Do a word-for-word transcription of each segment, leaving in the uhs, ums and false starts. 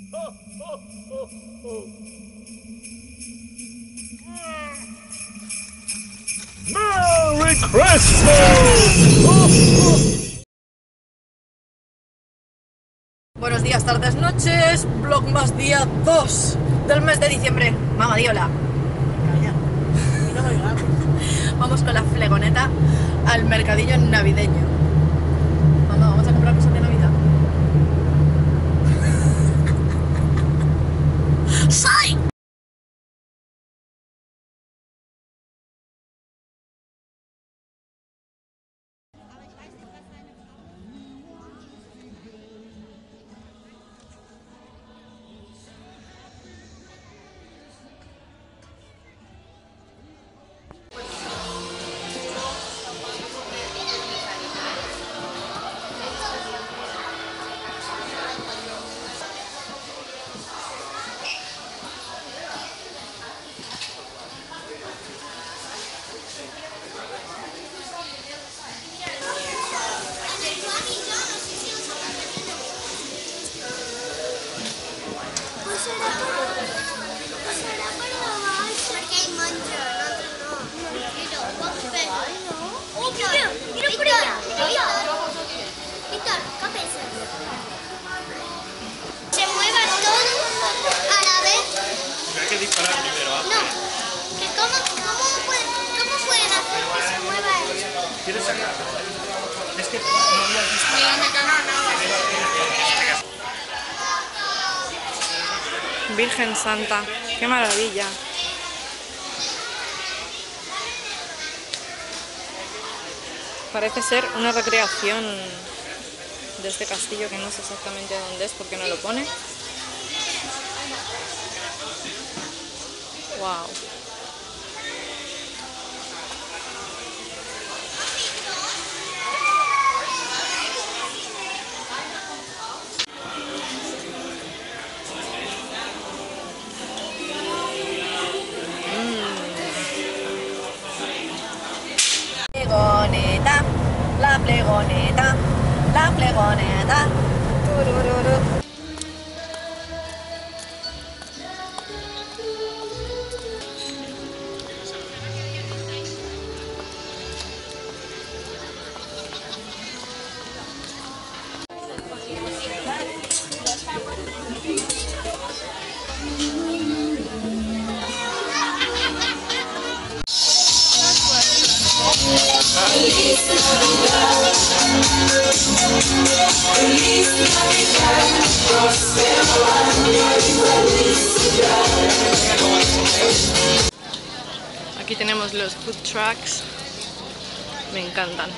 ¡Merry Christmas! Buenos días, tardes, noches, Vlogmas día dos del mes de diciembre. Mamá, di hola. Vamos con la flegoneta al mercadillo navideño. Mamá, vamos a comprar cosas de Navidad. ¡Soy! Se mueva todo a la vez. Hay que disparar primero, ¿ah? No. Que cómo, cómo, pueden, ¿Cómo pueden hacer que se mueva eso? ¿Quieres sacar? Es que no había disparado. Virgen Santa, qué maravilla. Parece ser una recreación de este castillo que no sé exactamente dónde es porque no lo pone. Wow. Flegoneta, la flegoneta, la flegoneta. Turururu. Aquí tenemos los food trucks, me encantan.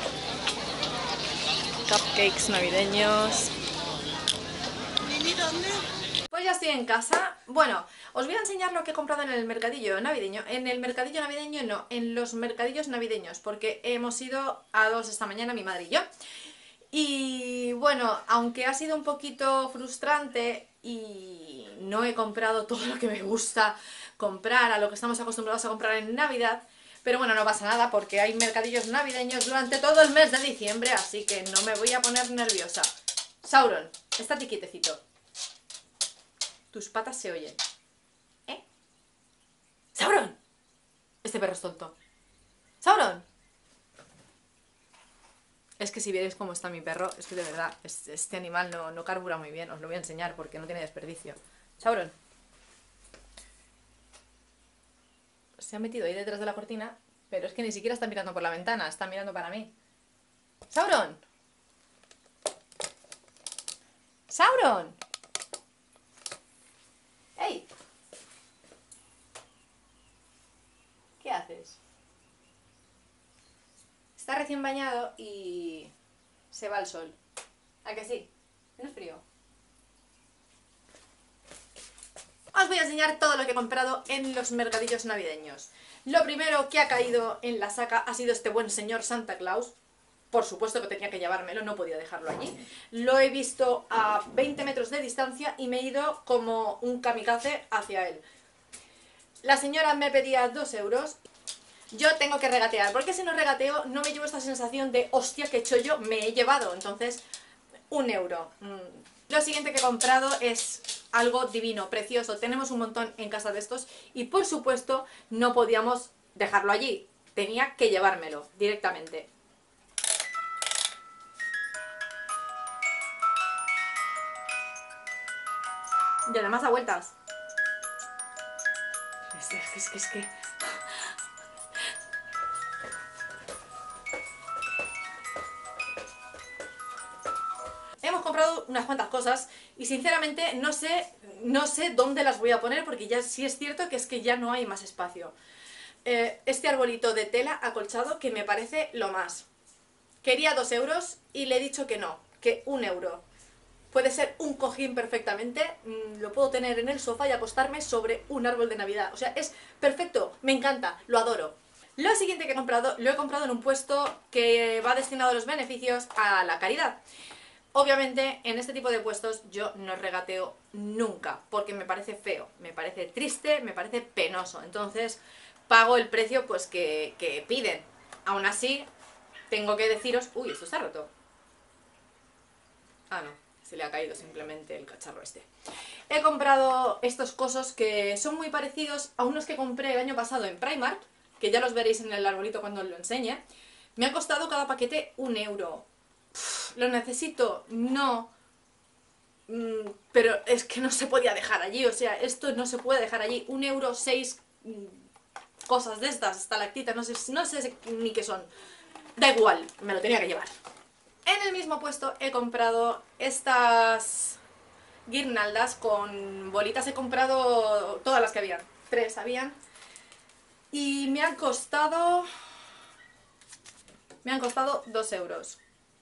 Cupcakes navideños. Pues ya estoy en casa. Bueno, os voy a enseñar lo que he comprado en el mercadillo navideño. En el mercadillo navideño no, en los mercadillos navideños, porque hemos ido a dos esta mañana, mi madre y yo. Y bueno, aunque ha sido un poquito frustrante y no he comprado todo lo que me gusta comprar, a lo que estamos acostumbrados a comprar en Navidad, pero bueno, no pasa nada porque hay mercadillos navideños durante todo el mes de diciembre, así que no me voy a poner nerviosa. Sauron, estate quietecito. Tus patas se oyen. ¿Eh? ¡Sauron! Este perro es tonto. ¡Sauron! Es que si vierais cómo está mi perro, es que de verdad, este animal no, no carbura muy bien. Os lo voy a enseñar porque no tiene desperdicio. Sauron. Se ha metido ahí detrás de la cortina, pero es que ni siquiera está mirando por la ventana, está mirando para mí. ¡Sauron! ¡Sauron! ¡Ey! ¿Qué haces? Está recién bañado y se va al sol. ¿A que sí? ¿Tienes frío? Os voy a enseñar todo lo que he comprado en los mercadillos navideños. Lo primero que ha caído en la saca ha sido este buen señor Santa Claus. Por supuesto que tenía que llevármelo, no podía dejarlo allí. Lo he visto a veinte metros de distancia y me he ido como un kamikaze hacia él. La señora me pedía dos euros. Yo tengo que regatear, porque si no regateo no me llevo esta sensación de hostia, que chollo me he llevado. Entonces, un euro. Mm. Lo siguiente que he comprado es algo divino, precioso. Tenemos un montón en casa de estos y por supuesto no podíamos dejarlo allí. Tenía que llevármelo directamente. Y además a vueltas. Es que, es que, es que... Hemos comprado unas cuantas cosas y sinceramente no sé, no sé dónde las voy a poner porque ya sí es cierto que es que ya no hay más espacio. Eh, este arbolito de tela acolchado que me parece lo más. Quería dos euros y le he dicho que no, que un euro. Puede ser un cojín perfectamente, mmm, lo puedo tener en el sofá y acostarme sobre un árbol de Navidad. O sea, es perfecto, me encanta, lo adoro. Lo siguiente que he comprado, lo he comprado en un puesto que va destinado a los beneficios a la caridad. Obviamente, en este tipo de puestos yo no regateo nunca, porque me parece feo, me parece triste, me parece penoso. Entonces, pago el precio pues que, que piden. Aún así, tengo que deciros... Uy, esto está roto. Ah, no, se le ha caído simplemente el cacharro este. He comprado estos cosos que son muy parecidos a unos que compré el año pasado en Primark, que ya los veréis en el arbolito cuando os lo enseñe. Me ha costado cada paquete un euro. Uf, ¿lo necesito? No. Mm, pero es que no se podía dejar allí, o sea, esto no se puede dejar allí. Un euro, seis mm, cosas de estas, estalactitas, no sé, no sé ni qué son. Da igual, me lo tenía que llevar. En el mismo puesto he comprado estas guirnaldas con bolitas. He comprado todas las que habían, tres habían. Y me han costado... Me han costado dos euros.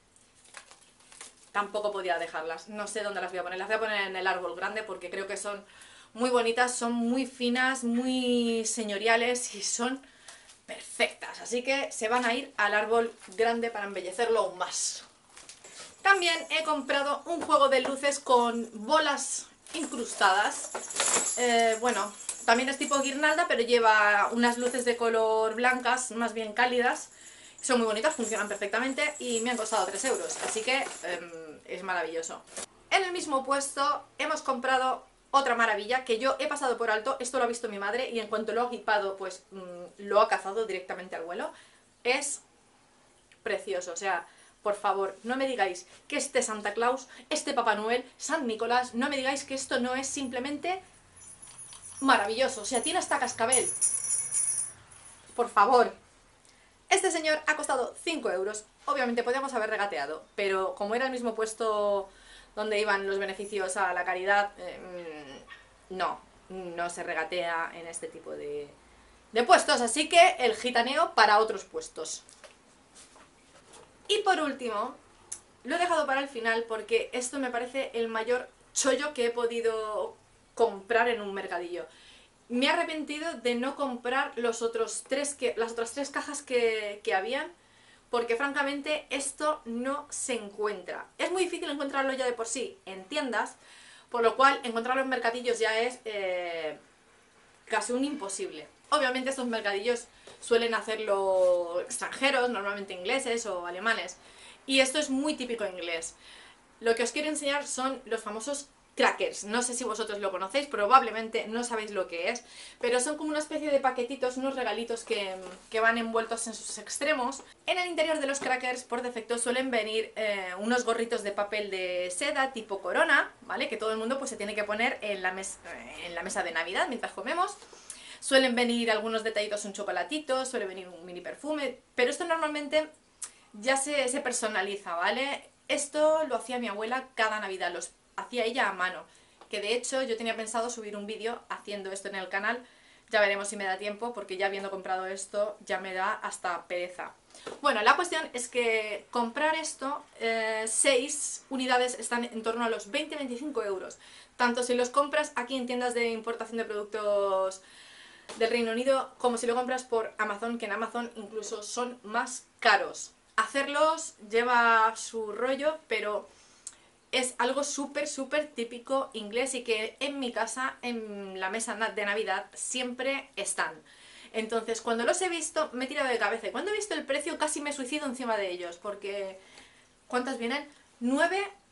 Tampoco podía dejarlas, no sé dónde las voy a poner. Las voy a poner en el árbol grande porque creo que son muy bonitas, son muy finas, muy señoriales y son perfectas. Así que se van a ir al árbol grande para embellecerlo aún más. También he comprado un juego de luces con bolas incrustadas. Eh, bueno, también es tipo guirnalda, pero lleva unas luces de color blancas, más bien cálidas. Son muy bonitas, funcionan perfectamente y me han costado tres euros, así que eh, es maravilloso. En el mismo puesto hemos comprado otra maravilla que yo he pasado por alto. Esto lo ha visto mi madre y en cuanto lo ha equipado, pues mmm, lo ha cazado directamente al vuelo. Es precioso, o sea... Por favor, no me digáis que este Santa Claus, este Papá Noel, San Nicolás, no me digáis que esto no es simplemente maravilloso. O sea, tiene hasta cascabel. Por favor. Este señor ha costado cinco euros. Obviamente podíamos haber regateado, pero como era el mismo puesto donde iban los beneficios a la caridad, eh, no, no se regatea en este tipo de, de puestos. Así que el gitaneo para otros puestos. Y por último, lo he dejado para el final porque esto me parece el mayor chollo que he podido comprar en un mercadillo. Me he arrepentido de no comprar los otros tres que, las otras tres cajas que, que habían, porque francamente esto no se encuentra. Es muy difícil encontrarlo ya de por sí en tiendas, por lo cual encontrarlo en mercadillos ya es eh, casi un imposible. Obviamente estos mercadillos suelen hacerlo extranjeros, normalmente ingleses o alemanes, y esto es muy típico inglés. Lo que os quiero enseñar son los famosos crackers. No sé si vosotros lo conocéis, probablemente no sabéis lo que es, pero son como una especie de paquetitos, unos regalitos que, que van envueltos en sus extremos. En el interior de los crackers, por defecto, suelen venir eh, unos gorritos de papel de seda tipo corona, ¿vale? Que todo el mundo pues se tiene que poner en la, mes en la mesa de Navidad mientras comemos. Suelen venir algunos detallitos, un chocolatito, suele venir un mini perfume, pero esto normalmente ya se, se personaliza, ¿vale? Esto lo hacía mi abuela cada Navidad, los hacía ella a mano, que de hecho yo tenía pensado subir un vídeo haciendo esto en el canal. Ya veremos si me da tiempo, porque ya habiendo comprado esto ya me da hasta pereza. Bueno, la cuestión es que comprar esto, eh, seis unidades están en torno a los veinte a veinticinco euros, tanto si los compras aquí en tiendas de importación de productos del Reino Unido como si lo compras por Amazon, que en Amazon incluso son más caros. Hacerlos lleva su rollo, pero es algo súper, súper típico inglés y que en mi casa, en la mesa de Navidad, siempre están. Entonces, cuando los he visto, me he tirado de cabeza. Y cuando he visto el precio, casi me suicido encima de ellos, porque... ¿cuántas vienen? nueve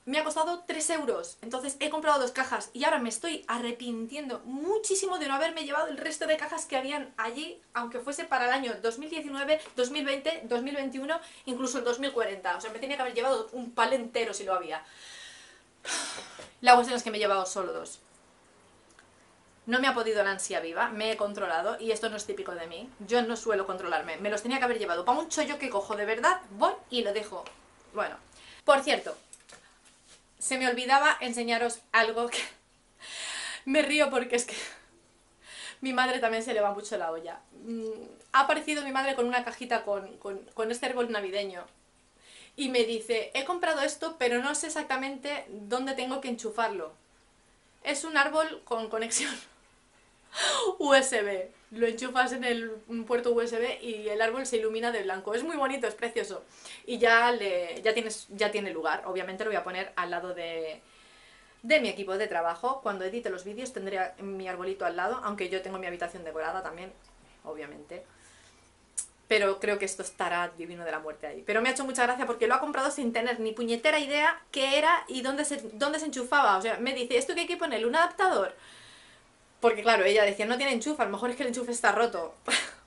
me ha costado tres euros. Entonces he comprado dos cajas y ahora me estoy arrepintiendo muchísimo de no haberme llevado el resto de cajas que habían allí, aunque fuese para el año dos mil diecinueve, dos mil veinte, dos mil veintiuno, incluso el dos mil cuarenta. O sea, me tenía que haber llevado un pal entero si lo había. La cuestión es que me he llevado solo dos. No me ha podido la ansia viva, me he controlado y esto no es típico de mí. Yo no suelo controlarme, me los tenía que haber llevado. Para un chollo que cojo de verdad, voy y lo dejo. Bueno, por cierto, se me olvidaba enseñaros algo que... Me río porque es que mi madre también se le va mucho la olla. Ha aparecido mi madre con una cajita con, con, con este árbol navideño y me dice, he comprado esto pero no sé exactamente dónde tengo que enchufarlo. Es un árbol con conexión U S B. Lo enchufas en el puerto U S B y el árbol se ilumina de blanco. Es muy bonito, es precioso. Y ya, le, ya, tienes, ya tiene lugar. Obviamente lo voy a poner al lado de, de mi equipo de trabajo. Cuando edite los vídeos tendré mi arbolito al lado, aunque yo tengo mi habitación decorada también, obviamente. Pero creo que esto estará divino de la muerte ahí. Pero me ha hecho mucha gracia porque lo ha comprado sin tener ni puñetera idea qué era y dónde se, dónde se enchufaba. O sea, me dice, ¿esto qué hay que ponerle? ¿Un adaptador? Porque claro, ella decía, no tiene enchufe, a lo mejor es que el enchufe está roto.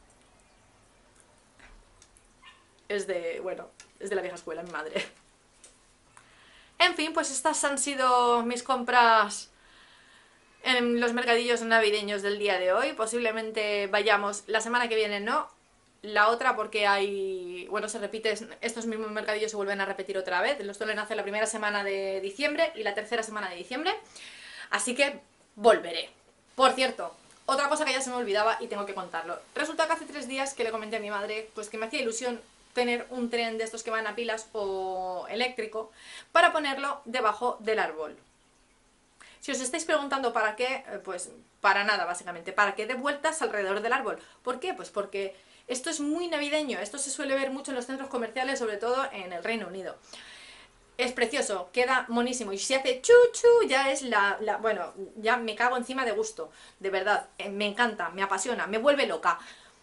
Es de, bueno, es de la vieja escuela, mi madre. En fin, pues estas han sido mis compras en los mercadillos navideños del día de hoy. Posiblemente vayamos la semana que viene, no. La otra porque hay, bueno, se repite, estos mismos mercadillos se vuelven a repetir otra vez. Los suelen hacer la primera semana de diciembre y la tercera semana de diciembre. Así que volveré. Por cierto, otra cosa que ya se me olvidaba y tengo que contarlo. Resulta que hace tres días que le comenté a mi madre pues que me hacía ilusión tener un tren de estos que van a pilas o eléctrico para ponerlo debajo del árbol. Si os estáis preguntando para qué, pues para nada básicamente, para que dé vueltas alrededor del árbol. ¿Por qué? Pues porque esto es muy navideño, esto se suele ver mucho en los centros comerciales, sobre todo en el Reino Unido. Es precioso, queda monísimo y si hace chuchu ya es la, la... Bueno, ya me cago encima de gusto, de verdad, eh, me encanta, me apasiona, me vuelve loca.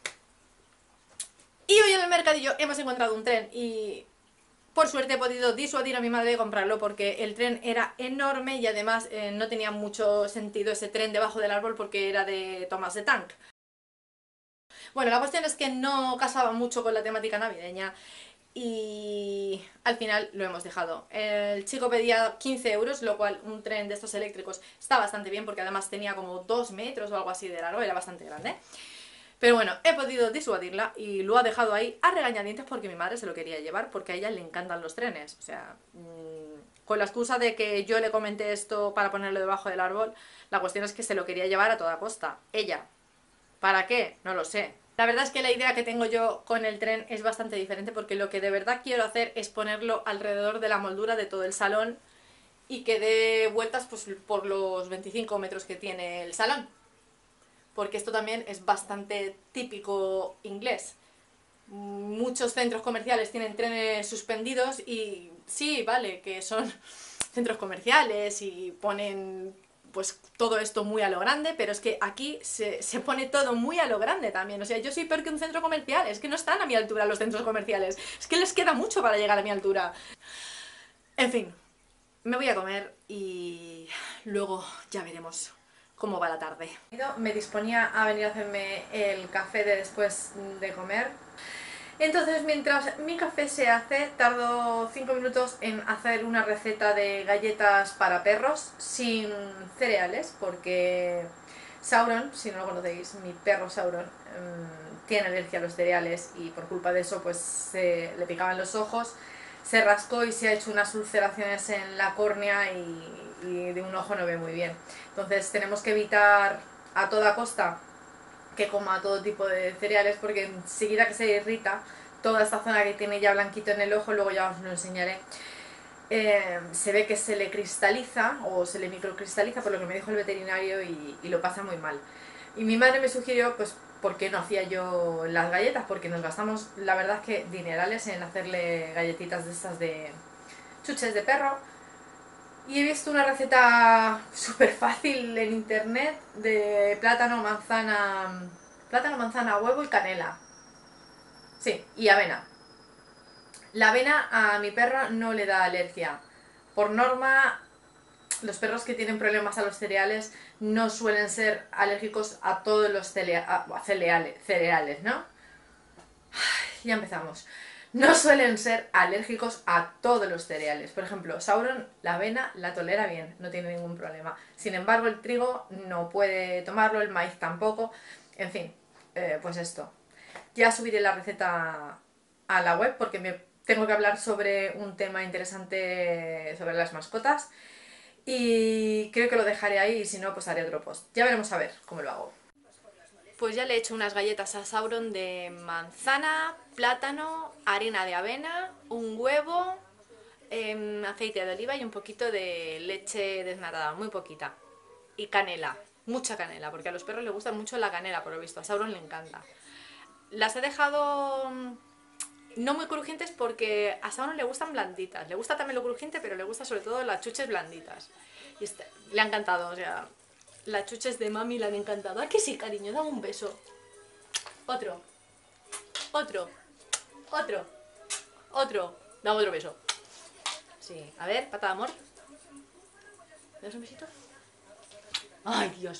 Y hoy en el mercadillo hemos encontrado un tren y por suerte he podido disuadir a mi madre de comprarlo porque el tren era enorme y además eh, no tenía mucho sentido ese tren debajo del árbol porque era de Thomas the Tank. Bueno, la cuestión es que no casaba mucho con la temática navideña y al final lo hemos dejado. El chico pedía quince euros, lo cual un tren de estos eléctricos está bastante bien porque además tenía como dos metros o algo así de largo, era bastante grande. Pero bueno, he podido disuadirla y lo ha dejado ahí a regañadientes porque mi madre se lo quería llevar porque a ella le encantan los trenes. O sea, mmm, con la excusa de que yo le comenté esto para ponerlo debajo del árbol, la cuestión es que se lo quería llevar a toda costa. Ella. ¿Para qué? No lo sé. La verdad es que la idea que tengo yo con el tren es bastante diferente porque lo que de verdad quiero hacer es ponerlo alrededor de la moldura de todo el salón y que dé vueltas pues, por los veinticinco metros que tiene el salón. Porque esto también es bastante típico inglés. Muchos centros comerciales tienen trenes suspendidos y sí, vale, que son centros comerciales y ponen pues todo esto muy a lo grande, pero es que aquí se, se pone todo muy a lo grande también. O sea, yo soy peor que un centro comercial, es que no están a mi altura los centros comerciales, es que les queda mucho para llegar a mi altura. En fin, me voy a comer y luego ya veremos cómo va la tarde. Me disponía a venir a hacerme el café de después de comer. Entonces, mientras mi café se hace, tardo cinco minutos en hacer una receta de galletas para perros sin cereales, porque Sauron, si no lo conocéis, mi perro Sauron, mmm, tiene alergia a los cereales y por culpa de eso pues se le picaban los ojos, se rascó y se ha hecho unas ulceraciones en la córnea y, y de un ojo no ve muy bien. Entonces tenemos que evitar a toda costa que coma todo tipo de cereales porque enseguida que se irrita toda esta zona que tiene ya blanquito en el ojo, luego ya os lo enseñaré, eh, se ve que se le cristaliza o se le microcristaliza por lo que me dijo el veterinario y, y lo pasa muy mal. Y mi madre me sugirió pues por qué no hacía yo las galletas, porque nos gastamos la verdad es que dinerales en hacerle galletitas de estas de chuches de perro. Y he visto una receta súper fácil en internet de plátano, manzana, plátano, manzana, huevo y canela. Sí, y avena. La avena a mi perra no le da alergia, por norma, los perros que tienen problemas a los cereales no suelen ser alérgicos a todos los celea- a cereales, cereales, ¿no? Ya empezamos. No suelen ser alérgicos a todos los cereales. Por ejemplo, Sauron la avena la tolera bien, no tiene ningún problema. Sin embargo, el trigo no puede tomarlo, el maíz tampoco. En fin, eh, pues esto. Ya subiré la receta a la web porque me tengo que hablar sobre un tema interesante sobre las mascotas. Y creo que lo dejaré ahí y si no, pues haré otro post. Ya veremos a ver cómo lo hago. Pues ya le he hecho unas galletas a Sauron de manzana, plátano, harina de avena, un huevo, eh, aceite de oliva y un poquito de leche desnatada, muy poquita. Y canela, mucha canela, porque a los perros les gusta mucho la canela, por lo visto, a Sauron le encanta. Las he dejado no muy crujientes porque a Sauron le gustan blanditas. Le gusta también lo crujiente, pero le gusta sobre todo las chuches blanditas. Y este, le ha encantado, o sea... Las chuches de mami le han encantado. ¿A que sí, cariño? Dame un beso. Otro. Otro. Otro. Otro. Dame otro beso. Sí. A ver, pata de amor. ¿Me das un besito? Ay, Dios.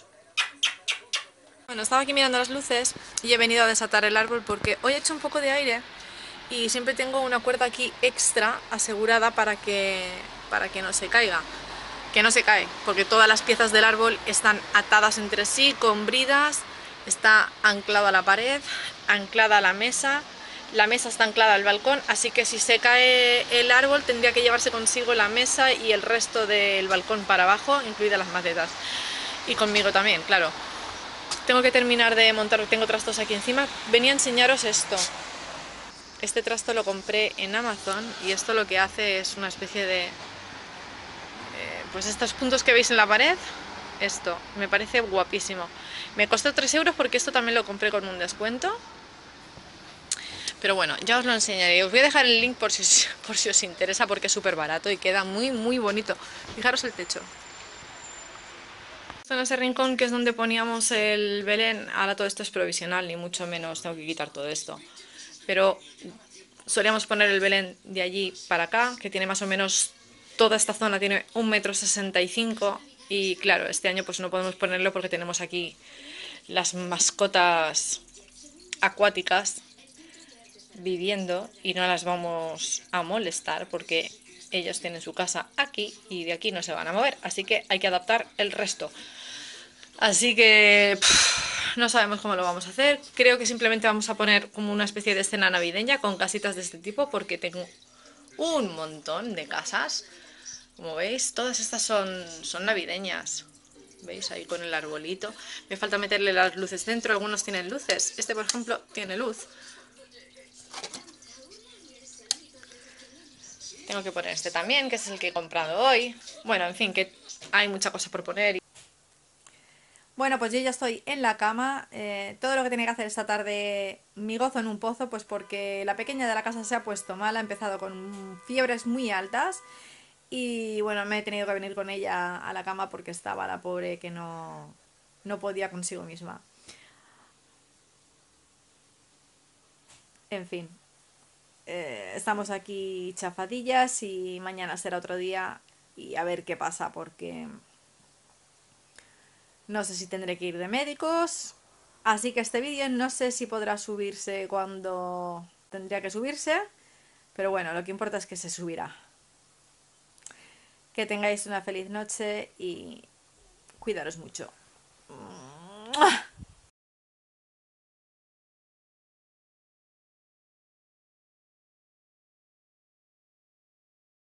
Bueno, estaba aquí mirando las luces y he venido a desatar el árbol porque hoy he hecho un poco de aire y siempre tengo una cuerda aquí extra asegurada para que, para que no se caiga. Que no se cae, porque todas las piezas del árbol están atadas entre sí, con bridas, está anclado a la pared, anclada a la mesa, la mesa está anclada al balcón, así que si se cae el árbol tendría que llevarse consigo la mesa y el resto del balcón para abajo, incluidas las macetas. Y conmigo también, claro. Tengo que terminar de montar, tengo trastos aquí encima. Venía a enseñaros esto. Este trasto lo compré en Amazon y esto lo que hace es una especie de... Pues estos puntos que veis en la pared, esto, me parece guapísimo. Me costó tres euros porque esto también lo compré con un descuento. Pero bueno, ya os lo enseñaré. Os voy a dejar el link por si os, por si os interesa porque es súper barato y queda muy muy bonito. Fijaros el techo. Esto en ese rincón que es donde poníamos el Belén, ahora todo esto es provisional, ni mucho menos tengo que quitar todo esto. Pero solíamos poner el Belén de allí para acá, que tiene más o menos... Toda esta zona tiene un metro sesenta y cinco y claro, este año pues no podemos ponerlo porque tenemos aquí las mascotas acuáticas viviendo y no las vamos a molestar porque ellos tienen su casa aquí y de aquí no se van a mover, así que hay que adaptar el resto. Así que pff, no sabemos cómo lo vamos a hacer, creo que simplemente vamos a poner como una especie de escena navideña con casitas de este tipo porque tengo un montón de casas. Como veis, todas estas son, son navideñas. ¿Veis? Ahí con el arbolito. Me falta meterle las luces dentro. Algunos tienen luces. Este, por ejemplo, tiene luz. Tengo que poner este también, que es el que he comprado hoy. Bueno, en fin, que hay mucha cosa por poner. Bueno, pues yo ya estoy en la cama. Eh, todo lo que tenía que hacer esta tarde, mi gozo en un pozo, pues porque la pequeña de la casa se ha puesto mal. Ha empezado con fiebres muy altas. Y bueno, me he tenido que venir con ella a la cama porque estaba la pobre que no, no podía consigo misma. En fin, eh, estamos aquí chafadillas y mañana será otro día y a ver qué pasa porque no sé si tendré que ir de médicos. Así que este vídeo no sé si podrá subirse cuando tendría que subirse, pero bueno, lo que importa es que se subirá. Que tengáis una feliz noche y cuidaros mucho.